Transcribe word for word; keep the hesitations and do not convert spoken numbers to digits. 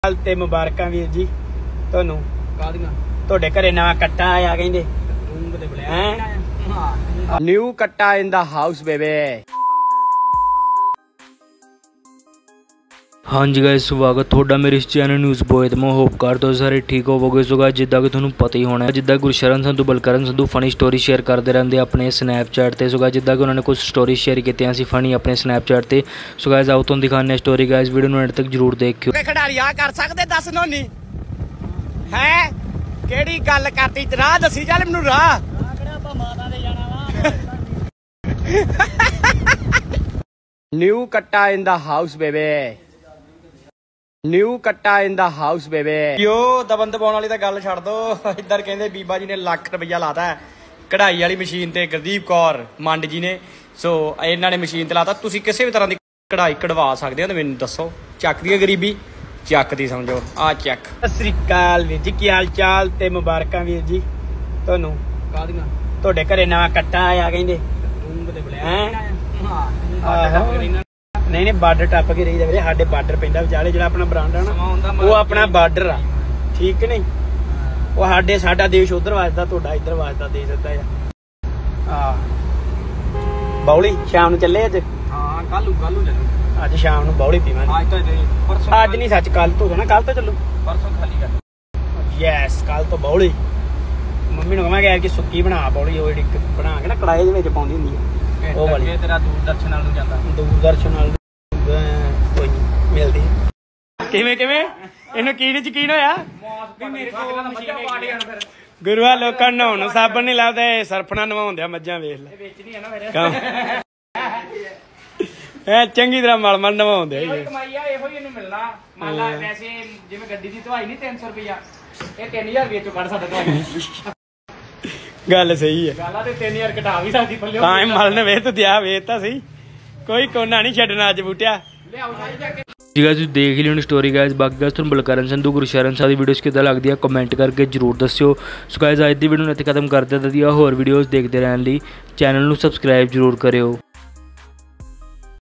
ਤੇ ਮੁਬਾਰਕਾਂ ਵੀਰ ਜੀ ਤੁਹਾਨੂੰ ਕਾਦੀਆਂ ਤੁਹਾਡੇ ਘਰੇ ਨਵਾਂ ਕੱਟਾ ਆਇਆ ਕਹਿੰਦੇ ਰੂਮ ਤੇ ਬੁਲਾਇਆ ਹਾਂ ਨਿਊ ਕੱਟਾ ਇਨ ਦਾ ਹਾਊਸ ਬੇਬੇ। हाँ जी गाइस स्वागत थोड़ा मेरे इस चैनल न्यूज़ बॉय तो मैं होप करता हूँ सारे ठीक होवोगे। सो गाइस जिद्दां कि तुहानूं पता ही होना है जिद्दां Gursharan Sandhu Balkaran Sandhu funny story share करते रहते अपने स्नैपचैट ते। सो गाइस जिद्दां कि उन्होंने कुछ स्टोरी शेयर की सी फनी अपने स्नैपचैट ते। सो गाइस आओ तुहानूं दिखाने स्टोरी गाइस वीडियो नूं एंड तक जरूर देखियो। खिडारी आ कर सकदे दस नोनी है केड़ी गल करती राह दसी चल मैनूं राह किहड़ा माता दे जाना वा न्यू कट्टा इन द हाउस बेबे न्यू कट्टा इन द हाउस बेबे। यो दबन दबाउण वाली तां गल छड्ड दो इधर कहंदे बीबा जी ने लाख रुपया लाता है कढ़ाई वाली मशीन ते गुरदीप कौर मंड जी ने। सो इन्हां ने मशीन ते लाता तुसीं किसी भी तरह की कढ़ाई कढ़वा सकदे हो ते मैनूं दसो चक दी गरीबी चक दी समझो आ चक। सत श्री अकाल वीर जी की हाल चाल ते मुबारकां वीर जी तुहानूं कादियां तुहाडे घरे नवां कट्टा आया कहंदे रूम ते बुलाया हां नहीं नहीं बार्डर टप के रही वीरे साडे बार्डर पैंदा विचाले जिहड़ा अपना ब्रांड है ना वो अपना बार्डर आ ठीक नहीं वो साडे साडा देश उधर वजदा तुहाडा इधर वजदा देश अद्धा आ हां बौली शाम नूं चले अज हां कल कल नूं चलो अज शाम नूं बौली पीवांगे आज तो परसों अज नहीं सच कल तो ना कल तो चलो परसों खाली कर यस कल तो बौली मम्मी नूं कहांगे यार कि सुक्की बना बौली ओ जिहड़ी बना के ना कड़ाई दे विच पाउंदी हुंदी है ओ वाली तेरा दूरदर्शन नाल नूं जांदा दूरदर्शन नाल मिलती किवें किवें इन्हूं की यकीन होया गुरुआ लोकां नहाउण साबण नहीं लभदा सर्फ नाल नवाउंदे मज्जां वेख ले चंगी तरह मल मल नवाउंदे गल सही है तीन हजार घटा भी सकदी मल ने वेच दिया वेच तां सही कोई कोना नहीं छड्डना अज बूटिया जी गाइस देख ही लियो स्टोरी गाइस बाकी गाइस तुहानूं बलकरण संधू गुरशरण साह दी वीडियोस किदां लगदी है कमेंट करके जरूर दस्सिओ। सो गाइस अज दी वीडियो नूं इत्थे खत्म कर दित्ता दी होर वीडियोस देखते रहने लई चैनल नूं सबसक्राइब जरूर करियो।